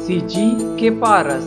CG के पारस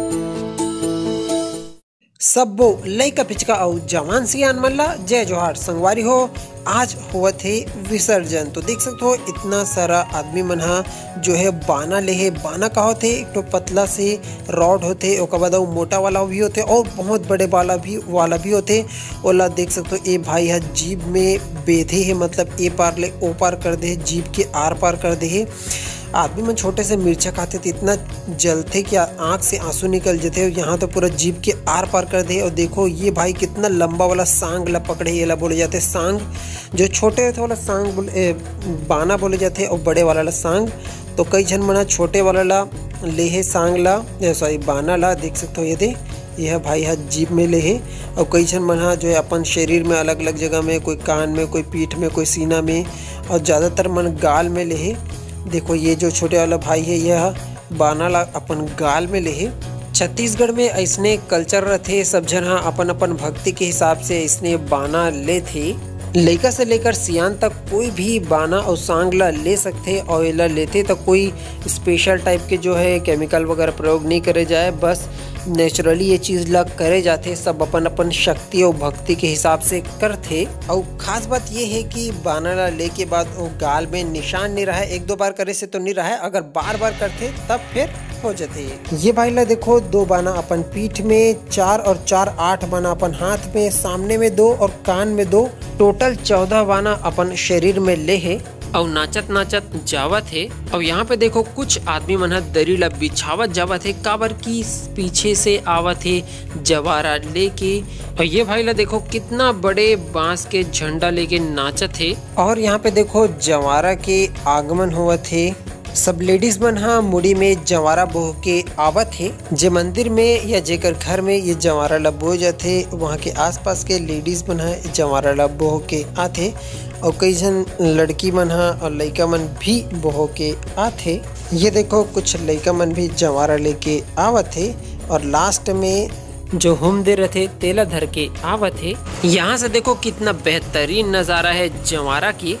सबो लइका पिचका और जवान सियान मल्ला जय जोहार संगवारी हो। आज हुआ थे विसर्जन, तो देख सकते हो इतना सारा आदमी मन जो है बाना ले है। बाना का होते एक तो पतला से रॉड होते, ओकर बाद मोटा वाला भी होते और बहुत बड़े वाला भी होते। ओला देख सकते हो ए भाई है जीभ में बेधे है, मतलब ए पार ले ओ पार कर दे, जीभ के आर पार कर दे है। आदमी मन छोटे से मिर्चा खाते तो इतना जलते कि आँख से आंसू निकल जाते, यहाँ तो पूरा जीभ के आर पार कर दे। और देखो ये भाई कितना लंबा वाला सांग ला पकड़े, ये ला बोले जाते सांग। जो छोटे होते वाला सांग बाना बोले जाते और बड़े वाला ला सांग। तो कई जन मना छोटे वाला ला ले है सांग ला, सॉरी बाना ला। देख सकते हो ये दे यह भाई है जीभ में ले है। और कई जन मना जो है अपन शरीर में अलग अलग जगह में, कोई कान में, कोई पीठ में, कोई सीना में, और ज़्यादातर मन गाल में ले है। देखो ये जो छोटे वाला भाई है यह बाना ला अपन गाल में ले है। छत्तीसगढ़ में ऐसने कल्चर रहते, सब जन अपन अपन भक्ति के हिसाब से इसने बाना ले थे। लड़का से लेकर सियान तक कोई भी बाना और सांग ला ले सकते, और ये लेते तो कोई स्पेशल टाइप के जो है केमिकल वगैरह प्रयोग नहीं करे जाए, बस नेचुरली ये चीज़ ला करे जाते। सब अपन अपन शक्ति और भक्ति के हिसाब से करते। और खास बात ये है कि बाना ला ले के बाद वो गाल में निशान नहीं रहा, एक दो बार करे से तो नहीं रहा, अगर बार बार करते तब फिर हो जाते है। ये भाई ला देखो दो बाना अपन पीठ में, 4 और 4 8 बाना अपन हाथ में, सामने में 2 और कान में 2, टोटल 14 बाना अपन शरीर में ले है। और नाचत नाचत जावत है। और यहाँ पे देखो कुछ आदमी मन दरी ला बिछावत जावत है, काबर की पीछे से आवत है जवारा लेके। और ये भाई ला देखो कितना बड़े बांस के झंडा लेके नाचत है। और यहाँ पे देखो जवारा के आगमन हुआ थे। सब लेडीज मन मुड़ी में जवारा बोह के आवत है। जे मंदिर में या जेकर घर में ये जवारा ला बोह जाते, वहाँ के आसपास के लेडीज मन जवारा ला बोह के आते। और कई जन लड़की मन और लड़का मन भी बोह के आते। ये देखो कुछ लड़का मन भी जवारा लेके आवत है। और लास्ट में जो हुम दे रहे तेला धर के आवत है। यहाँ से देखो कितना बेहतरीन नज़ारा है जवारा की।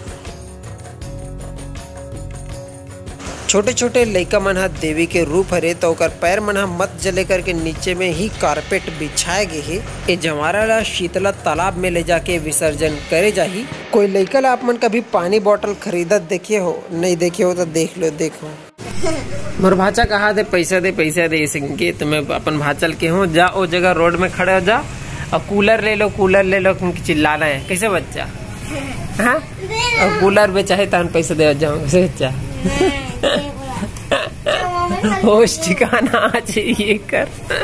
छोटे छोटे लइका मन देवी के रूप हरे, तो ओकर पैर मन मत जले करके नीचे में ही कारपेट बिछाए गए है। ये जवारा ला शीतला तालाब में ले जाके विसर्जन करे जाही। कोई लइका ला आप मन कभी पानी बोतल खरीदत देखे हो? नहीं देखे हो तो देख लो। देखो मोर भाचा कहा दे पैसा दे सिंह तुम्हें अपन भाचल के हो, जा ओ जगह रोड में खड़े हो जा और कूलर ले लो चिल्लाना है कैसे बच्चा? हाँ और कूलर में चाहे तान पैसा दे जाओ कैसे बच्चा? होश ठिकाना चाहिए कर।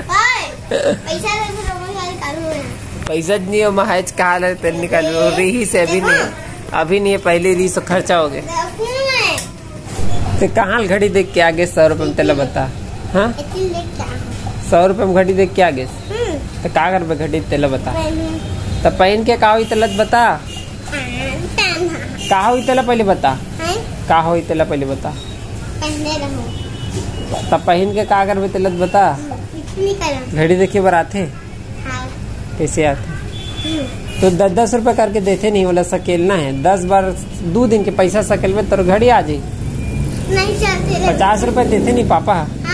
पैसा नहीं है महाज कहा निकाल रही से अभी नहीं है पहले री से खर्चा हो गया। तो कहाँ घड़ी देख के आगे 100 रुपये में तेला बता। हाँ 100 रुपये में घड़ी देख के आगे तो का कर घड़ी तेला बता। तो पहन के का हुई तलत बता, का हुई तेला पहले बता, का हुई तेला पहले बता। तब पहन के का कर तेलत बता। घड़ी देखे बार आते कैसे आते? तो 10-10 रुपए करके देते नहीं वाला सकेलना है 10 बार 2 दिन के पैसा सकेल में तो घड़ी आ जाए। 50 रुपए देते नहीं पापा?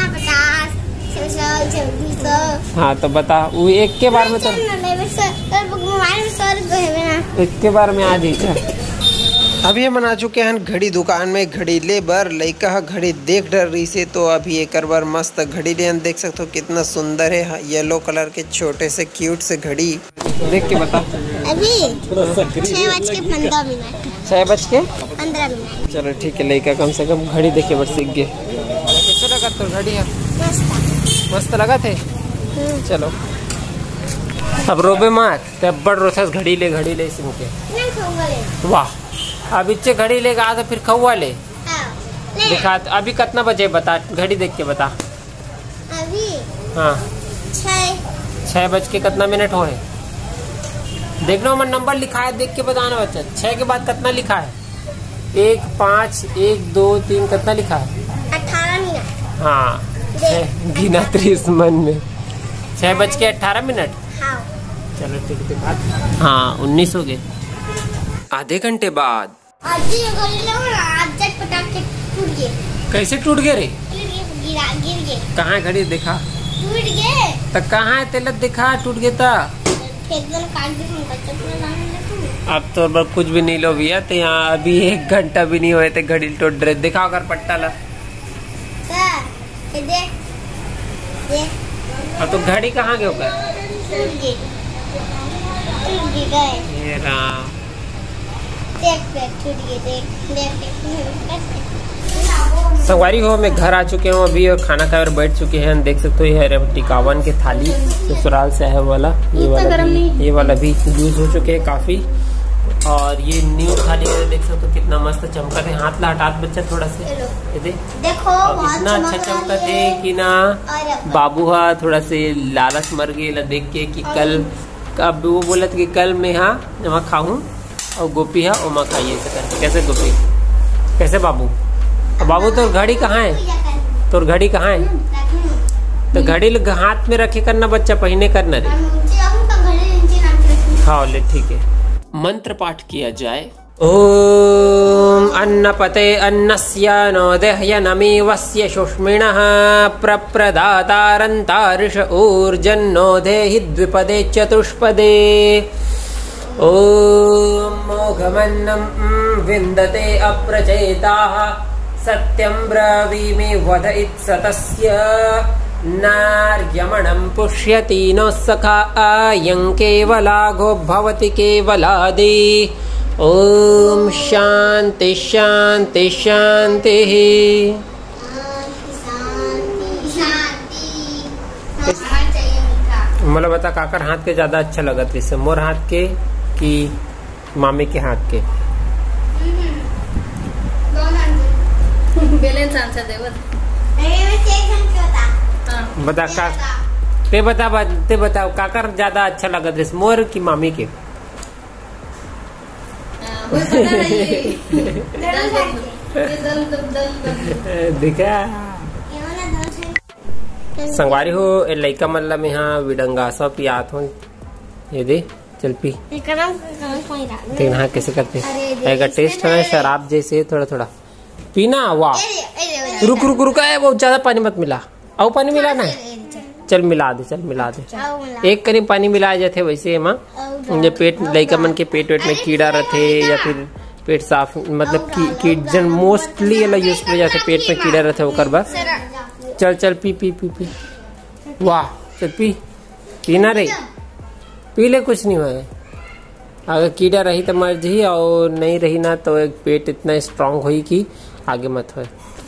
हाँ तो बता वो एक के बार में तो एक के बार में आ जाए। अभी हम आ चुके हैं घड़ी दुकान में घड़ी ले बर। लइका घड़ी देख डर रही से, तो अभी एक बार मस्त घड़ी ले देख सकते हो कितना सुंदर है। येलो कलर के छोटे से क्यूट से घड़ी देख के बता। अभी 6:15। चलो ठीक है, लइका कम से कम घड़ी देखे बर सीख गए। कैसे लगा तो घड़ी है? मस्त लगा थे। चलो अब रोबे मत, तब बड़ रोथस घड़ी ले सिंह के। वाह अब इच्छे घड़ी लेगा आ तो फिर खौआ ले दिखा। अभी कितना बजे बता, घड़ी देख के बता। अभी हाँ 6 बज के कितना मिनट हो है देखना। मैं नंबर लिखा है देख के बताना बच्चा। 6 के बाद कितना लिखा है? 1 5 1 2 3 कितना लिखा है? 18 मिनट। हाँ गिना 30 मन में 6 बज के 18 मिनट। चलो ठीक है। हाँ 19 हो गए। आधे घंटे बाद कैसे टूट गए रे? गिर गए। कहाँ घड़ी दिखा? टूट गए। तो कहाँ है तेलत दिखा टूट गया था? एकदम काट दे हम कच्चा पूरा लाने देखो। अब तो कुछ भी नहीं लो भैया, तो यहाँ अभी 1 घंटा भी नहीं हुए थे घड़ी टूट रहे। दिखाओ अगर पट्टा ला। देख देख। अब तो घड़ी कहाँ गए होकर? टूट गए। ये राम। देख टूट गए। देख देख। संगवारी हो, मैं घर आ चुके हूँ अभी और खाना खाकर बैठ चुके हैं। देख सकते हो ये है टिकावन के थाली ससुराल से है वाला। ये वाला भी यूज हो चुके हैं काफी। और ये न्यू थाली है, देख सकते हो कितना मस्त चमका है। हाथ ला हटात बच्चा थोड़ा से, ये देखो इतना अच्छा चमका थे कि ना बाबू हा थोड़ा से लालच मर गए देख के कि कल अब वो बोला कि कल मैं वहाँ खाऊं और गोपी है ओमा खाइए। कैसे गोपी? कैसे बाबू? बाबू तो घड़ी कहाँ है? तो घड़ी कहाँ है? तो घड़ी हाथ में रखे करना बच्चा, पहने करना रे। हाँ ले ठीक है। मंत्र पाठ किया जाए। ओम अन्नपते अन्नस्य नो देह्यनमी वस्य सुष्मिणः प्रप्रदातारन्तारिष ऊर्जन्नो देहि द्विपदे चतुष्पदे। ओम मोघमन्नं विन्दते अप्रचेताः सत्यं ब्रवीमि वद इत्सतस्य नार्यमणं पुष्यति नो सखा अयं केवलाघो भवति केवलादि। ओम शांति शांति शांति। मतलब बता काकर हाथ के ज्यादा अच्छा लगा था इससे, मोर हाथ के कि मामी के हाथ के? बैलेंस आंसर दे बता का ते बताओ काकर ज्यादा अच्छा लगा था मोर की मामी के? देखा संगवारी हो लइका मल्ला में यहाँ विडंगा सब पियात हो। ये दे चल पी। देखना कैसे करते हैं। टेस्ट है शराब जैसे थोड़ा थोड़ा पीना। वाह रुक रुक रुक है, बहुत ज्यादा पानी मत मिला। और पानी मिला ना? चल मिला दे, चल मिला दे। एक करीब पानी मिलाया जाते वैसे माँ ये पेट लइका मन के पेट वेट में कीड़ा रहते या फिर पेट साफ मतलब जन मोस्टली यूज किया जाते पेट में कीड़ा रहते होकर बस। चल चल पी पी पी पी। वाह चल पी, पीना रे, पी ले कुछ नहीं हुआ। अगर कीड़ा रही तो मर जी और नहीं रही ना तो एक पेट इतना स्ट्रांग हुई कि आगे मत हो।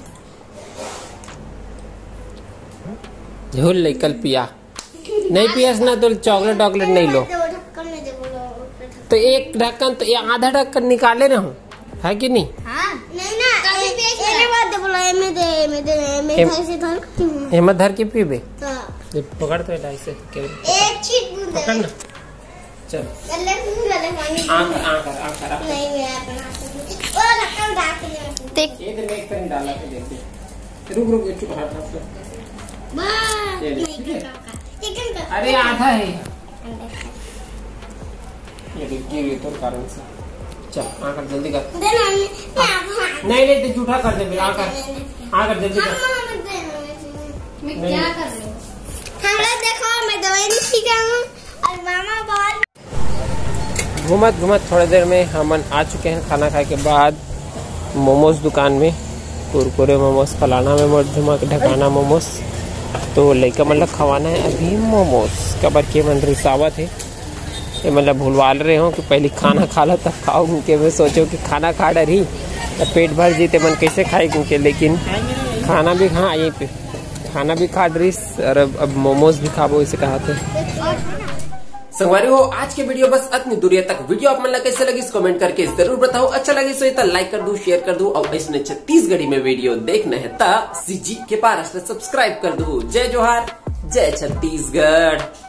झोल ले कल पिया, नहीं पियास ना तो चॉकलेट वॉकलेट नहीं लो। तो एक ढक्कन तो आधा ढक्कन निकाले ना हूँ है कि नहीं? हिम्मत धर के पीबे। पकड़ तो ऐसे पकड़ना। चल रुक रुक अरे आधा है ये देखिए तो कारण से। चल आकर जल्दी कर। नहीं नहीं तो जूठा कर दे। आकर जल्दी कर। मैं क्या कर रही हूँ? देखो मैं दवाई नहीं खिला हूँ और मामा बहुत घूमत थोड़ी देर में हम आ चुके हैं खाना खाए के बाद मोमोज दुकान में। कुरकुरे मोमोज फलाना में मध्यमा के ढकाना मोमोज। तो लड़का मतलब खवाना है अभी मोमोज कबर के मन रिसावत है ये मतलब भूलवाल रहे हो कि पहले खाना खा लो तब खाओ क्योंकि मैं सोचो कि खाना खा डरी तो पेट भर जीते मन कैसे खाए क्योंकि लेकिन खाना भी हाँ यहीं पे खाना भी खा डरी और अब मोमोज भी खाबो इसे कहा थे। संगवारी हो आज के वीडियो बस इतनी दूरी तक। वीडियो आप मन कैसे लगी कमेंट करके जरूर बताओ। अच्छा लगे तो लाइक कर दो, शेयर कर दो और इसने छत्तीसगढ़ी में वीडियो देखना है ता सीजी के पास सब्सक्राइब कर दो। जय जोहार, जय छत्तीसगढ़।